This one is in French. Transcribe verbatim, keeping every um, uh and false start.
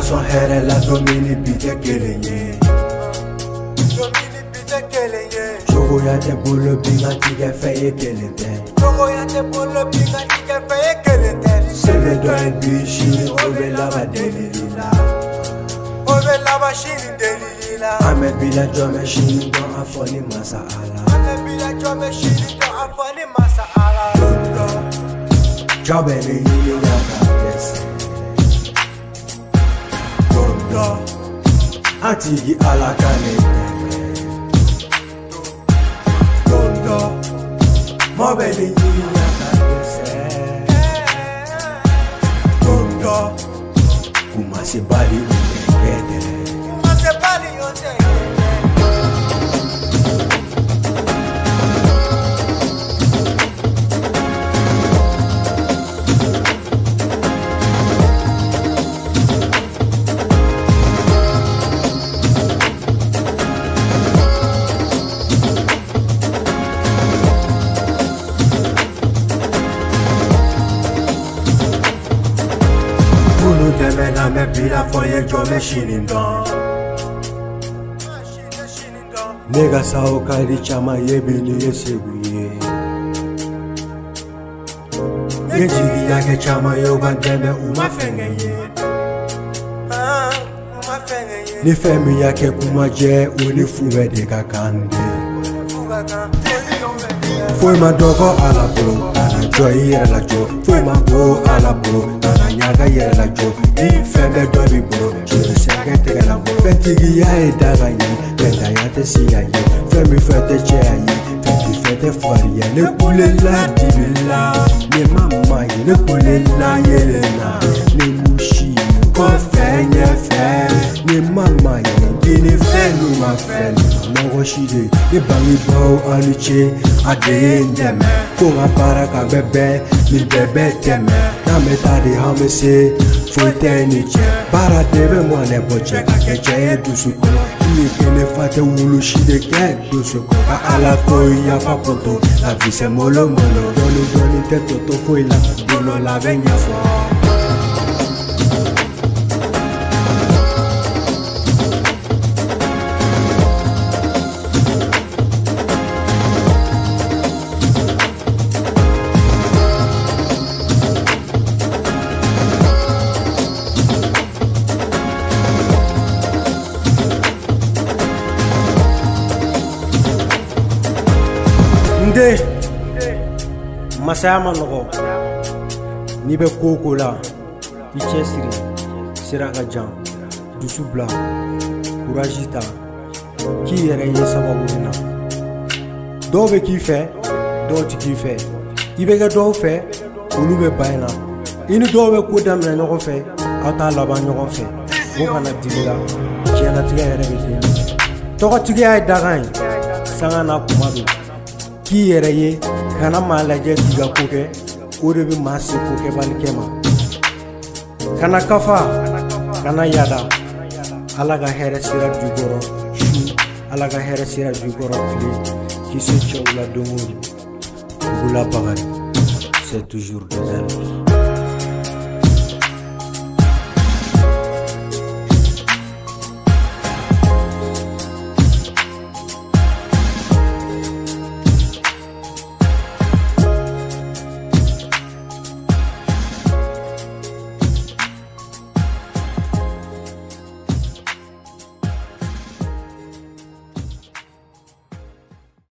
son here la domini bite kelenye domini bite kelenye Chogo ya te bolo binga tige feye kelente chogo ya te bolo binga tige feye kelente Sebe do e bishi obe lava delilila obe lava shini delilila Ame bila jome shini don afoni Massaya Ame bila jome shini don afoni Massaya Jobe ni yini yaka kese Dondo Atigi alakane Dondo Mobe ni yini yaka kese Dondo Kumasi bali utekede Kumasi bali utekede Kunu deme na me bila foye jome shinindo Nega sao kairi chama yebini ye seguye Ngejigi yake chama yoga deme uma fengeye Ni femi yake kuma je unifuwe de kakande Foi ma dogo ala bro, ana joy yere la jo Foi ma go ala bro, ana nyaga yere la jo Ni febe dobi bro, jiri sege tege la bro Fetigi ya e daga yi, feta ya te siya yi Femi fete che ya yi, feti fete fwari ya Ne kule la dibi la, ne mama yi Ne kule la yele na, ne mushi Ko fe nye fe, ne mama yi Gini fe nu ma fe Mongo shide, ne bangi bao aluche Adeye ndeme, konga para ka bebe Mi bebe teme, na metade hamese Fote niche, para debe mwane boche Kake cheye dusuko, iye kene fate wulu shide ke dusuko Ka ala koi ya papoto, la vise molo molo Doni doni te toto foi la, dolo la venga fwa Nde Massaya manogo ni be koko la I chesiri siraka jan dusu bla courage ta ki yere ye sababu na do be ki fe do ti ki fe I be ga do fe olu be bayna ini do be ko dam na nyogo fe ata la ba nyogo fe mo kana dibila jena tiga yere be fe to ko tiga ay dagai sanga na kumadu Ki yere ye kana malaje diga koke ore bi masi koke balikema kana kafa kana yada alaga here sira dugoro shu alaga here sira dugoro pli qui se choula dongo bula bagari c'est toujours des amis